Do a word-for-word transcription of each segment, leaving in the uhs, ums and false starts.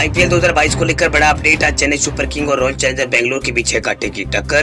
IPL दो हज़ार बाईस को लेकर बड़ा अपडेट। आज चेन्नई सुपर किंग और रॉयल चैलेंजर बेंगलुरु के बीच है कांटे की टक्कर।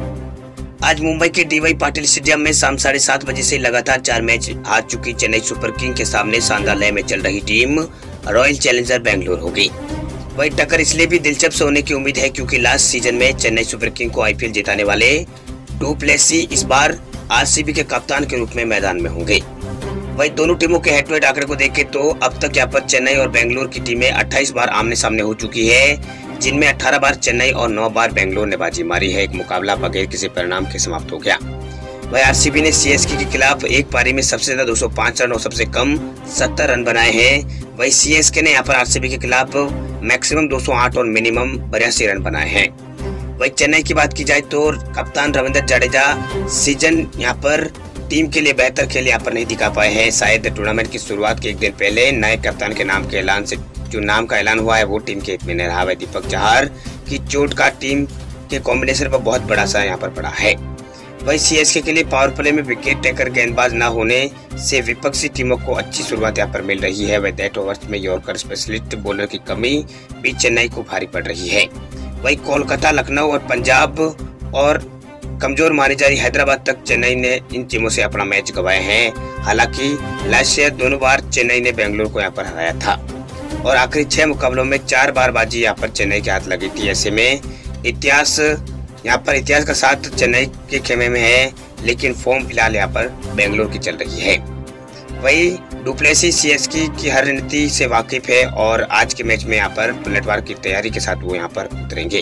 आज मुंबई के डीवाई पाटिल स्टेडियम में शाम साढ़े सात बजे से लगातार चार मैच हार चुकी चेन्नई सुपर किंग के सामने शानदार लय में चल रही टीम रॉयल चैलेंजर बेंगलुरु होगी। वही टक्कर इसलिए भी दिलचस्प होने की उम्मीद है क्योंकि लास्ट सीजन में चेन्नई सुपर किंग को आईपीएल जिताने वाले डू प्लेसी इस बार आरसीबी के कप्तान के रूप में मैदान में होंगे। वही दोनों टीमों के हेड टू हेड आंकड़े को देखें तो अब तक यहाँ पर चेन्नई और बेंगलुरु की टीमें अट्ठाईस बार आमने सामने हो चुकी है, जिनमें अठारह बार चेन्नई और नौ बार बेंगलुरु ने बाजी मारी है। एक मुकाबला बगैर किसी परिणाम के समाप्त हो गया। वही आरसीबी ने सीएसके के खिलाफ एक पारी में सबसे ज्यादा दो सौ पाँच रन और सबसे कम सत्तर रन बनाए हैं। वही सीएसके ने यहाँ पर आरसीबी के खिलाफ मैक्सिमम दो सौ आठ और मिनिमम बयासी रन बनाए हैं। वही चेन्नई की बात की जाए तो कप्तान रविंद्र जडेजा सीजन यहाँ पर टीम के लिए बेहतर खेल यहाँ पर नहीं दिखा पाए हैं। शायद टूर्नामेंट की शुरुआत के एक दिन पहले नए कप्तान के नाम के ऐलान से जो नाम का ऐलान हुआ है वो टीम के हित में नहीं रहा है। दीपक चहार की चोट का टीम के कॉम्बिनेशन पर बहुत बड़ा सा यहाँ पर पड़ा है। वही सीएसके के लिए पावर प्ले में विकेट टेकर गेंदबाज न होने से विपक्षी टीमों को अच्छी शुरुआत यहाँ पर मिल रही है। वही डेथ ओवर्स में यॉर्कर स्पेशलिस्ट बॉलर की कमी भी चेन्नई को भारी पड़ रही है। वही कोलकाता, लखनऊ और पंजाब और कमजोर मानी जा रही हैदराबाद तक चेन्नई ने इन टीमों से अपना मैच गंवाए हैं। हालांकि लास्ट ईयर दोनों बार चेन्नई ने बेंगलुरु को यहाँ पर हराया था और आखिरी छह मुकाबलों में चार बार बाजी यहाँ पर चेन्नई के हाथ लगी थी। ऐसे में इतिहास यहाँ पर इतिहास का साथ चेन्नई के खेमे में है, लेकिन फॉर्म फिलहाल यहाँ पर बेंगलुरु की चल रही है। वही डू प्लेसी सीएसके की हर रणनीति से वाकिफ है और आज के मैच में यहाँ पर पलटवार की तैयारी के साथ वो यहाँ पर उतरेंगे।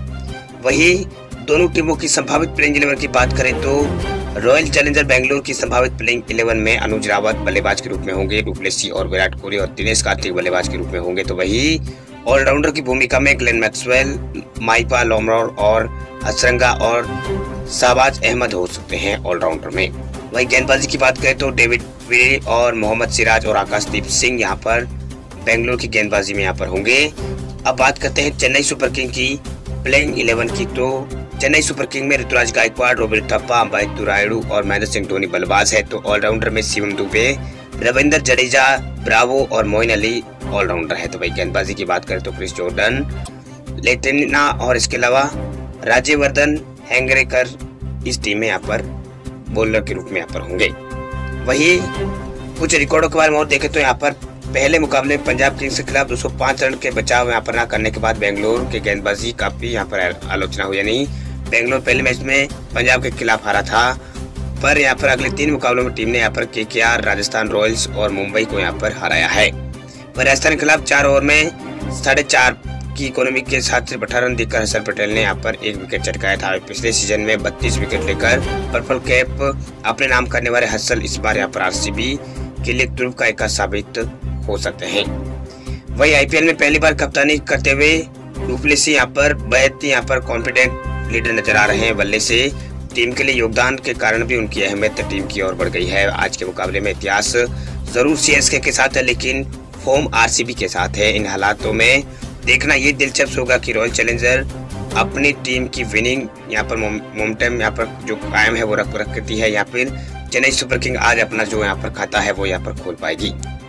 वही दोनों टीमों की संभावित प्लेइंग इलेवन की बात करें तो रॉयल चैलेंजर बेंगलुरु की संभावित प्लेइंग इलेवन में अनुज रावत बल्लेबाज के रूप में होंगे, डू प्लेसी और विराट कोहली और दिनेश कार्तिक बल्लेबाज के रूप में होंगे। तो वही ऑलराउंडर की भूमिका में ग्लेन मैक्सवेल, माइपा लोमरोर और हसरंगा और शाहबाज अहमद हो सकते हैं ऑलराउंडर में। वही गेंदबाजी की बात करें तो डेविड विली और मोहम्मद सिराज और आकाशदीप सिंह यहाँ पर बेंगलुरु की गेंदबाजी में यहाँ पर होंगे। अब बात करते हैं चेन्नई सुपर किंग की प्लेइंग इलेवन की। तो चेन्नई सुपर किंग में ऋतुराज गायकवाड़, रॉबर्ट थप्पा, अंबाती रायुडू और महेंद्र सिंह धोनी बल्लेबाज है। तो ऑलराउंडर में शिवम दुबे, रविंद्र जडेजा, ब्रावो और मोइन अली ऑलराउंडर है। तो भाई गेंदबाजी की बात करें तो क्रिस जॉर्डन, लेटिना और इसके अलावा राज्यवर्धन हैंगरेकर इस टीम में यहाँ पर बॉलर के रूप में यहाँ पर होंगे। वही कुछ रिकॉर्डों के बारे में और देखें तो यहाँ पर पहले मुकाबले में पंजाब किंग्स के खिलाफ दो सौ पाँच रन के बचाव यहाँ पर न करने के बाद बेंगलुरु के गेंदबाजी काफी यहाँ पर आलोचना हुई। यानी बेंगलुरु पहले मैच में पंजाब के खिलाफ हारा था, पर यहाँ पर अगले तीन मुकाबलों में टीम ने यहाँ पर केकेआर, राजस्थान रॉयल्स और मुंबई को यहाँ पर हराया है। पर राजस्थान के खिलाफ चार ओवर में साढ़े चार की इकोनॉमी के साथ सिर्फ अठारह रन देकर हर्षल पटेल ने यहाँ पर एक विकेट चटकाया था। पिछले सीजन में बत्तीस विकेट लेकर पर्पल कैप अपने नाम करने वाले हर्षल इस बार यहाँ पर आरसीबी के लिए तुर्क का एक साबित हो सकते हैं। वही आईपीएल में पहली बार कप्तानी करते हुए डू प्लेसी यहाँ पर बेहद यहाँ पर कॉन्फिडेंट लीडर नजर आ रहे हैं। बल्ले से टीम के लिए योगदान के कारण भी उनकी अहमियत टीम की ओर बढ़ गई है। आज के मुकाबले में इतिहास जरूर सीएसके के साथ है, लेकिन फॉर्म आरसीबी के साथ है। इन हालातों में देखना ये दिलचस्प होगा कि रॉयल चैलेंजर अपनी टीम की विनिंग यहाँ पर मोमेंटम यहाँ पर जो कायम है वो रख रखती है या फिर चेन्नई सुपर किंग आज अपना जो यहाँ पर खाता है वो यहाँ पर खोल पाएगी।